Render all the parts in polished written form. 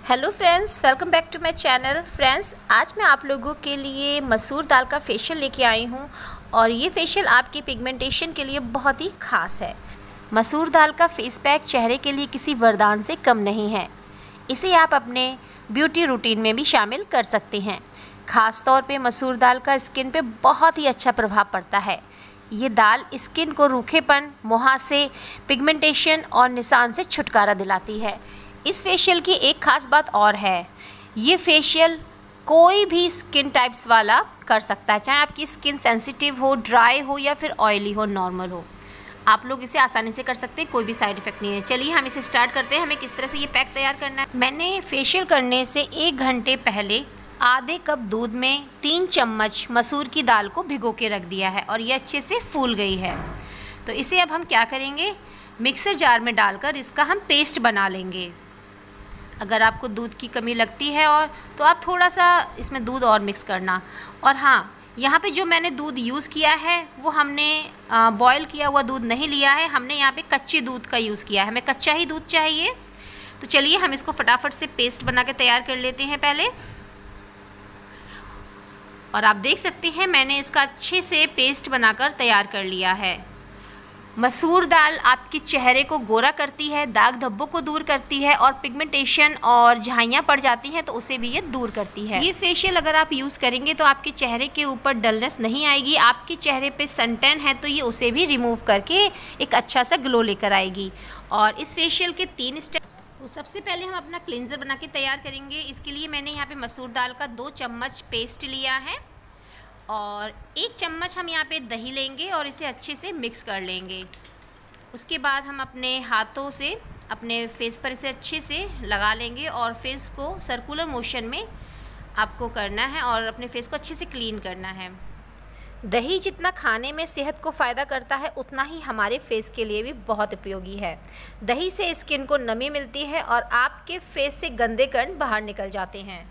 Hello friends, welcome back to my channel. Friends, आज मैं आप लोगों के लिए मसूर दाल का फेशियल लेके आई हूँ और ये फेशियल आपकी पिगमेंटेशन के लिए बहुत ही ख़ास है। मसूर दाल का फेस पैक चेहरे के लिए किसी वरदान से कम नहीं है। इसे आप अपने ब्यूटी रूटीन में भी शामिल कर सकते हैं। ख़ास तौर पे मसूर दाल का स्किन पे बहुत ही अच्छा प्रभाव पड़ता है। ये दाल स्किन को रूखेपन, मुहासे, पिगमेंटेशन और निशान से छुटकारा दिलाती है। इस फेशियल की एक ख़ास बात और है, ये फेशियल कोई भी स्किन टाइप्स वाला कर सकता है, चाहे आपकी स्किन सेंसिटिव हो, ड्राई हो या फिर ऑयली हो, नॉर्मल हो। आप लोग इसे आसानी से कर सकते हैं, कोई भी साइड इफ़ेक्ट नहीं है। चलिए हम इसे स्टार्ट करते हैं। हमें किस तरह से ये पैक तैयार करना है। मैंने फेशियल करने से 1 घंटे पहले आधे कप दूध में 3 चम्मच मसूर की दाल को भिगो के रख दिया है और ये अच्छे से फूल गई है। तो इसे अब हम क्या करेंगे, मिक्सर जार में डालकर इसका हम पेस्ट बना लेंगे। अगर आपको दूध की कमी लगती है और तो आप थोड़ा सा इसमें दूध और मिक्स करना। और हाँ, यहाँ पे जो मैंने दूध यूज़ किया है वो हमने बॉयल किया हुआ दूध नहीं लिया है, हमने यहाँ पे कच्चे दूध का यूज़ किया है। हमें कच्चा ही दूध चाहिए। तो चलिए हम इसको फटाफट से पेस्ट बना के तैयार कर लेते हैं पहले। और आप देख सकते हैं मैंने इसका अच्छे से पेस्ट बनाकर तैयार कर लिया है। मसूर दाल आपके चेहरे को गोरा करती है, दाग धब्बों को दूर करती है और पिगमेंटेशन और झाइयाँ पड़ जाती हैं तो उसे भी ये दूर करती है। ये फेशियल अगर आप यूज़ करेंगे तो आपके चेहरे के ऊपर डलनेस नहीं आएगी। आपके चेहरे पे सनटैन है तो ये उसे भी रिमूव करके एक अच्छा सा ग्लो लेकर आएगी। और इस फेशियल के 3 स्टेप। तो सबसे पहले हम अपना क्लींजर बना के तैयार करेंगे। इसके लिए मैंने यहाँ पे मसूर दाल का 2 चम्मच पेस्ट लिया है और 1 चम्मच हम यहाँ पे दही लेंगे और इसे अच्छे से मिक्स कर लेंगे। उसके बाद हम अपने हाथों से अपने फेस पर इसे अच्छे से लगा लेंगे और फेस को सर्कुलर मोशन में आपको करना है और अपने फेस को अच्छे से क्लीन करना है। दही जितना खाने में सेहत को फ़ायदा करता है उतना ही हमारे फेस के लिए भी बहुत उपयोगी है। दही से स्किन को नमी मिलती है और आपके फेस से गंदे कण बाहर निकल जाते हैं।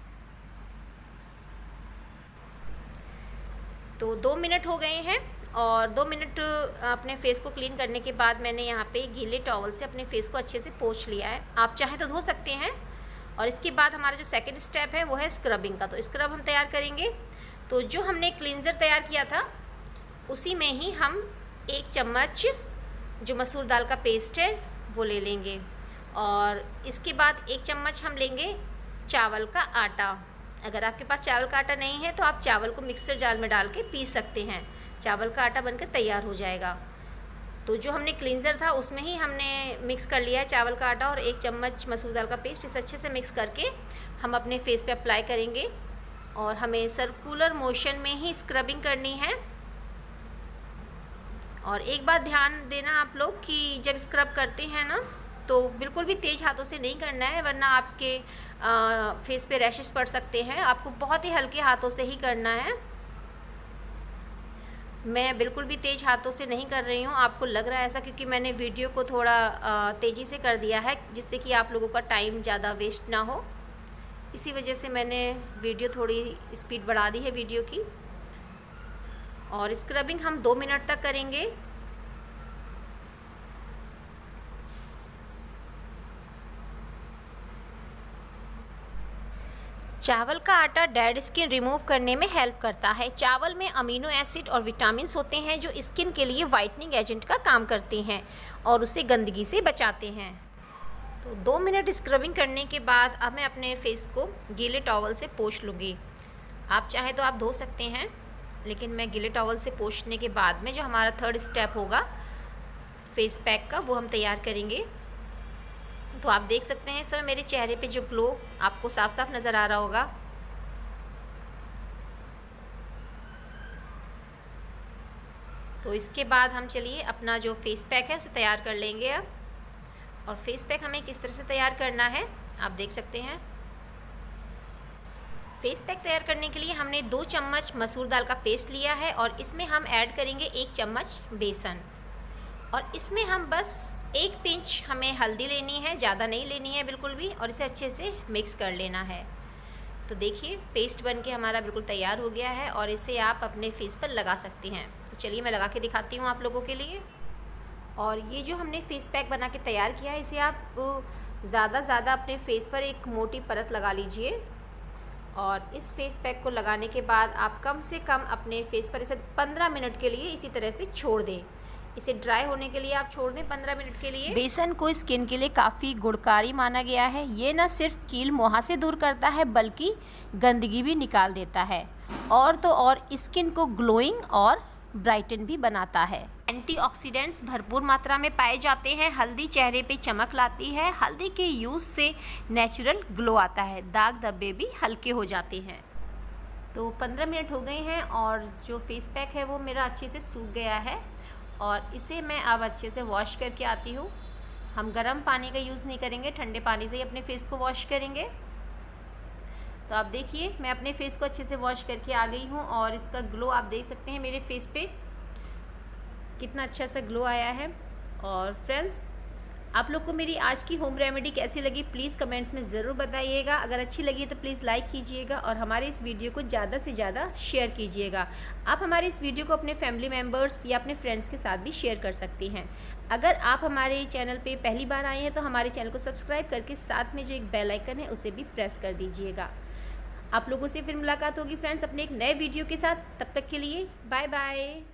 तो 2 मिनट हो गए हैं और 2 मिनट अपने फेस को क्लीन करने के बाद मैंने यहाँ पे गीले टॉवल से अपने फेस को अच्छे से पोंछ लिया है। आप चाहें तो धो सकते हैं। और इसके बाद हमारा जो सेकंड स्टेप है वो है स्क्रबिंग का। तो स्क्रब हम तैयार करेंगे। तो जो हमने क्लींजर तैयार किया था उसी में ही हम 1 चम्मच जो मसूर दाल का पेस्ट है वो ले लेंगे और इसके बाद 1 चम्मच हम लेंगे चावल का आटा। अगर आपके पास चावल का आटा नहीं है तो आप चावल को मिक्सर जार में डाल के पीस सकते हैं। चावल का आटा बनकर तैयार हो जाएगा। तो जो हमने क्लींजर था उसमें ही हमने मिक्स कर लिया है चावल का आटा और 1 चम्मच मसूर दाल का पेस्ट। इसे अच्छे से मिक्स करके हम अपने फेस पे अप्लाई करेंगे और हमें सर्कुलर मोशन में ही स्क्रबिंग करनी है। और एक बात ध्यान देना आप लोग कि जब स्क्रब करते हैं ना तो बिल्कुल भी तेज़ हाथों से नहीं करना है, वरना आपके फेस पे रैशेस पड़ सकते हैं। आपको बहुत ही हल्के हाथों से ही करना है। मैं बिल्कुल भी तेज़ हाथों से नहीं कर रही हूँ। आपको लग रहा है ऐसा क्योंकि मैंने वीडियो को थोड़ा तेज़ी से कर दिया है जिससे कि आप लोगों का टाइम ज़्यादा वेस्ट ना हो। इसी वजह से मैंने वीडियो थोड़ी स्पीड बढ़ा दी है वीडियो की। और स्क्रबिंग हम 2 मिनट तक करेंगे। चावल का आटा डेड स्किन रिमूव करने में हेल्प करता है। चावल में अमीनो एसिड और विटामिन्स होते हैं जो स्किन के लिए वाइटनिंग एजेंट का काम करते हैं और उसे गंदगी से बचाते हैं। तो 2 मिनट स्क्रबिंग करने के बाद अब मैं अपने फेस को गीले टॉवल से पोंछ लूँगी। आप चाहें तो आप धो सकते हैं, लेकिन मैं गीले टॉवल से पोंछने के बाद में जो हमारा 3rd स्टेप होगा फेस पैक का वो हम तैयार करेंगे। तो आप देख सकते हैं इस समय मेरे चेहरे पे जो ग्लो आपको साफ साफ नज़र आ रहा होगा। तो इसके बाद हम चलिए अपना जो फेस पैक है उसे तैयार कर लेंगे अब। और फेस पैक हमें किस तरह से तैयार करना है आप देख सकते हैं। फेस पैक तैयार करने के लिए हमने 2 चम्मच मसूर दाल का पेस्ट लिया है और इसमें हम ऐड करेंगे 1 चम्मच बेसन और इसमें हम बस 1 पिंच हमें हल्दी लेनी है, ज़्यादा नहीं लेनी है बिल्कुल भी, और इसे अच्छे से मिक्स कर लेना है। तो देखिए पेस्ट बनके हमारा बिल्कुल तैयार हो गया है और इसे आप अपने फेस पर लगा सकती हैं। तो चलिए मैं लगा के दिखाती हूँ आप लोगों के लिए। और ये जो हमने फेस पैक बना के तैयार किया है इसे आप ज़्यादा अपने फेस पर एक मोटी परत लगा लीजिए और इस फेस पैक को लगाने के बाद आप कम से कम अपने फेस पर इसे 15 मिनट के लिए इसी तरह से छोड़ दें। इसे ड्राई होने के लिए आप छोड़ दें 15 मिनट के लिए। बेसन को स्किन के लिए काफ़ी गुणकारी माना गया है। ये न सिर्फ कील मुहासे दूर करता है बल्कि गंदगी भी निकाल देता है और तो और स्किन को ग्लोइंग और ब्राइटन भी बनाता है। एंटीऑक्सीडेंट्स भरपूर मात्रा में पाए जाते हैं। हल्दी चेहरे पे चमक लाती है। हल्दी के यूज़ से नेचुरल ग्लो आता है, दाग धब्बे भी हल्के हो जाते हैं। तो 15 मिनट हो गए हैं और जो फेस पैक है वो मेरा अच्छे से सूख गया है और इसे मैं अब अच्छे से वॉश करके आती हूँ। हम गर्म पानी का यूज़ नहीं करेंगे, ठंडे पानी से ही अपने फेस को वॉश करेंगे। तो आप देखिए मैं अपने फेस को अच्छे से वॉश करके आ गई हूँ और इसका ग्लो आप देख सकते हैं मेरे फेस पे कितना अच्छा सा ग्लो आया है। और फ्रेंड्स, आप लोग को मेरी आज की होम रेमेडी कैसी लगी प्लीज़ कमेंट्स में ज़रूर बताइएगा। अगर अच्छी लगी तो प्लीज़ लाइक कीजिएगा और हमारे इस वीडियो को ज़्यादा से ज़्यादा शेयर कीजिएगा। आप हमारे इस वीडियो को अपने फैमिली मेम्बर्स या अपने फ्रेंड्स के साथ भी शेयर कर सकती हैं। अगर आप हमारे चैनल पे पहली बार आए हैं तो हमारे चैनल को सब्सक्राइब करके साथ में जो एक बेल आइकन है उसे भी प्रेस कर दीजिएगा। आप लोगों से फिर मुलाकात होगी फ्रेंड्स अपने एक नए वीडियो के साथ। तब तक के लिए बाय बाय।